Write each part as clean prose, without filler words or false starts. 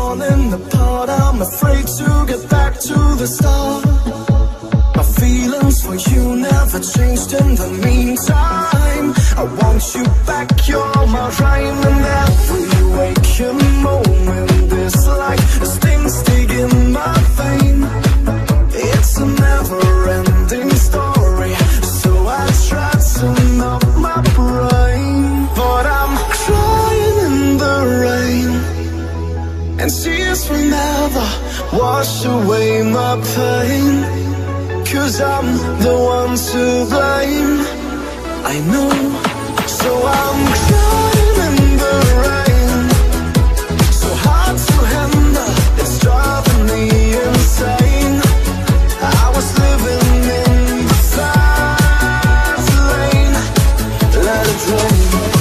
falling apart. I'm afraid to get back to the start. My feelings for you never changed in the meantime. I want you back, you're my rhyme. And every waking moment is like a sting in my vein. It's a never-ending story, so I try to numb my brain. But I'm crying in the rain, and tears will never wash away my pain. 'Cause I'm the one to blame, I know. So I'm crying in the rain, so hard to handle, it's driving me insane. I was living in the fast lane, let it rain.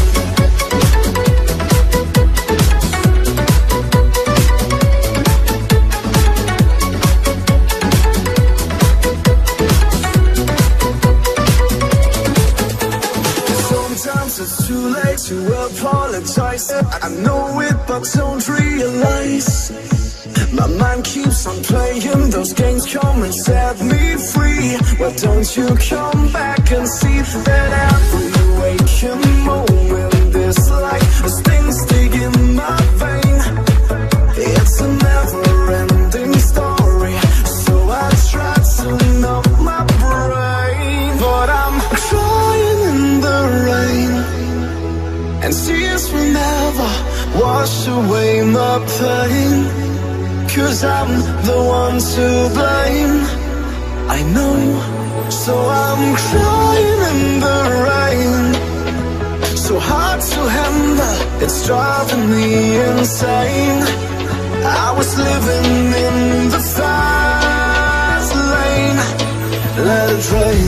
It's too late to apologize. I know it, but don't realize my mind keeps on playing those games. Come and set me free. Well, don't you come back and see that every waking moment is like a sting in my vein. It's a never-ending story, so I try to numb my brain. But I'm crying in the rain, and tears will never wash away my pain. 'Cause I'm the one to blame, I know. So I'm crying in the rain, so hard to handle, it's driving me insane. I was living in the fast lane, let it rain.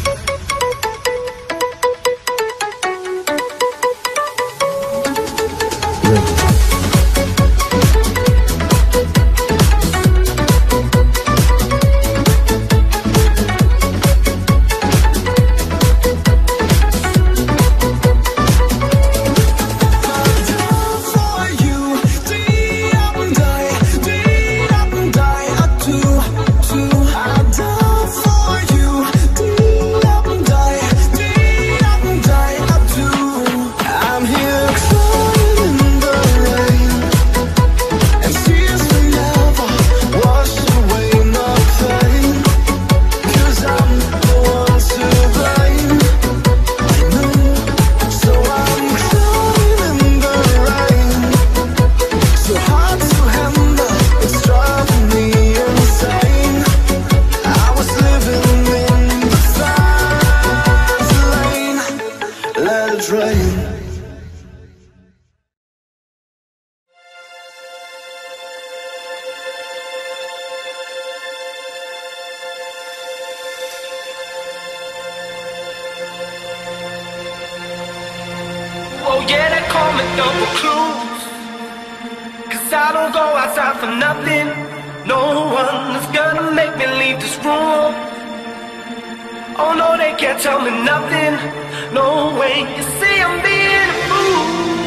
Oh yeah, they call me the Recluse, 'cause I don't go outside for nothing. No one is gonna make me leave this room. Oh no, they can't tell me nothing. No way, you see I'm being a fool.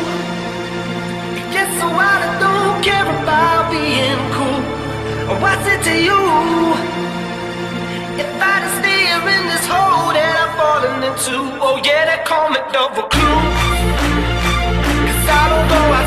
Yes, so I don't care about being cool. What's it to you? If I just stay here in this hole that I'm falling into. Oh yeah, they call me the Recluse, 'cause I don't go